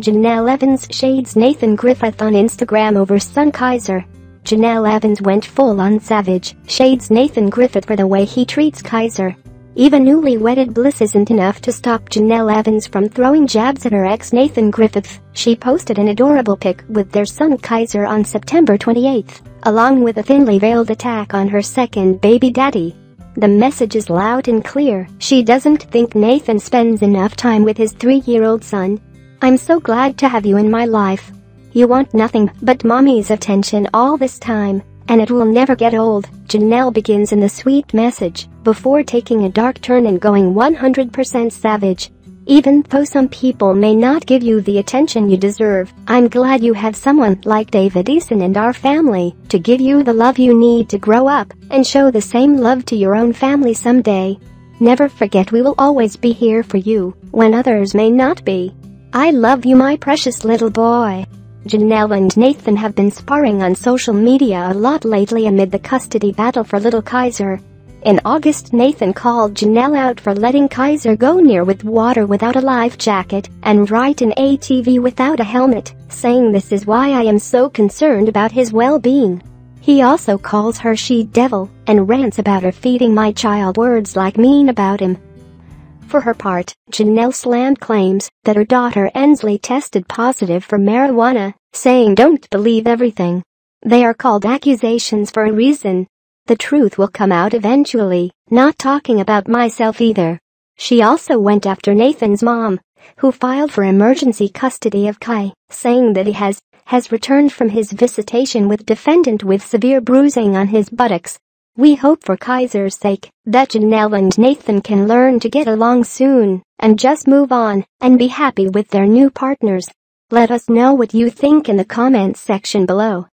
Janelle Evans shades Nathan Griffith on Instagram over son Kaiser. Janelle Evans went full-on savage, shades Nathan Griffith for the way he treats Kaiser. Even newly-wedded bliss isn't enough to stop Janelle Evans from throwing jabs at her ex Nathan Griffith. She posted an adorable pic with their son Kaiser on September 28, along with a thinly veiled attack on her second baby daddy. The message is loud and clear. She doesn't think Nathan spends enough time with his 3-year-old son. "I'm so glad to have you in my life. You want nothing but mommy's attention all this time, and it will never get old," Janelle begins in the sweet message, before taking a dark turn and going 100% savage. "Even though some people may not give you the attention you deserve, I'm glad you have someone like David Eason and our family to give you the love you need to grow up and show the same love to your own family someday. Never forget we will always be here for you when others may not be. I love you, my precious little boy." Janelle and Nathan have been sparring on social media a lot lately amid the custody battle for little Kaiser. In August, Nathan called Janelle out for letting Kaiser go near with water without a life jacket and ride an ATV without a helmet, saying "This is why I am so concerned about his well-being." He also calls her she-devil and rants about her feeding my child, words like mean about him. For her part, Janelle slammed claims that her daughter Ensley tested positive for marijuana, saying "Don't believe everything. They are called accusations for a reason. The truth will come out eventually, not talking about myself either." She also went after Nathan's mom, who filed for emergency custody of Kai, saying that he has returned from his visitation with defendant with severe bruising on his buttocks. "We hope for Kaiser's sake that Janelle and Nathan can learn to get along soon and just move on and be happy with their new partners." Let us know what you think in the comments section below.